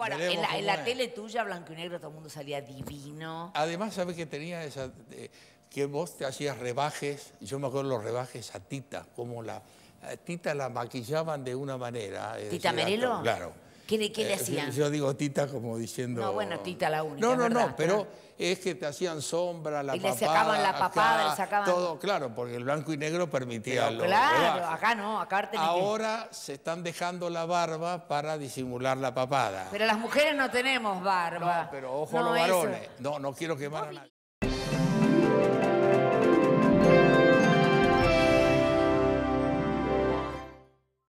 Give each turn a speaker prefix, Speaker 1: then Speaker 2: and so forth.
Speaker 1: Bueno,
Speaker 2: veremos
Speaker 1: en
Speaker 2: cómo
Speaker 1: la
Speaker 2: es.
Speaker 1: tele tuya, blanco y negro, todo el mundo salía divino.
Speaker 2: Además, ¿sabes que tenía esa, que vos te hacías rebajes? Yo me acuerdo los rebajes a Tita, como a Tita la maquillaban de una manera.
Speaker 1: ¿Tita Merelo?
Speaker 2: Claro.
Speaker 1: ¿Qué le hacían?
Speaker 2: Yo digo Tita como diciendo...
Speaker 1: No, bueno, Tita la única,
Speaker 2: No,
Speaker 1: es
Speaker 2: no,
Speaker 1: verdad,
Speaker 2: no, pero es que te hacían sombra, la
Speaker 1: Y le
Speaker 2: papada...
Speaker 1: sacaban la papada,
Speaker 2: acá,
Speaker 1: le sacaban...
Speaker 2: todo, claro, porque el blanco y negro permitía
Speaker 1: Pero
Speaker 2: los
Speaker 1: claro,
Speaker 2: rebajes.
Speaker 1: acá no, acá tenés
Speaker 2: Ahora se están dejando la barba para disimular la papada.
Speaker 1: Pero las mujeres no tenemos barba.
Speaker 2: No, pero ojo a
Speaker 1: No,
Speaker 2: los
Speaker 1: eso.
Speaker 2: varones. No, no quiero quemar a nadie.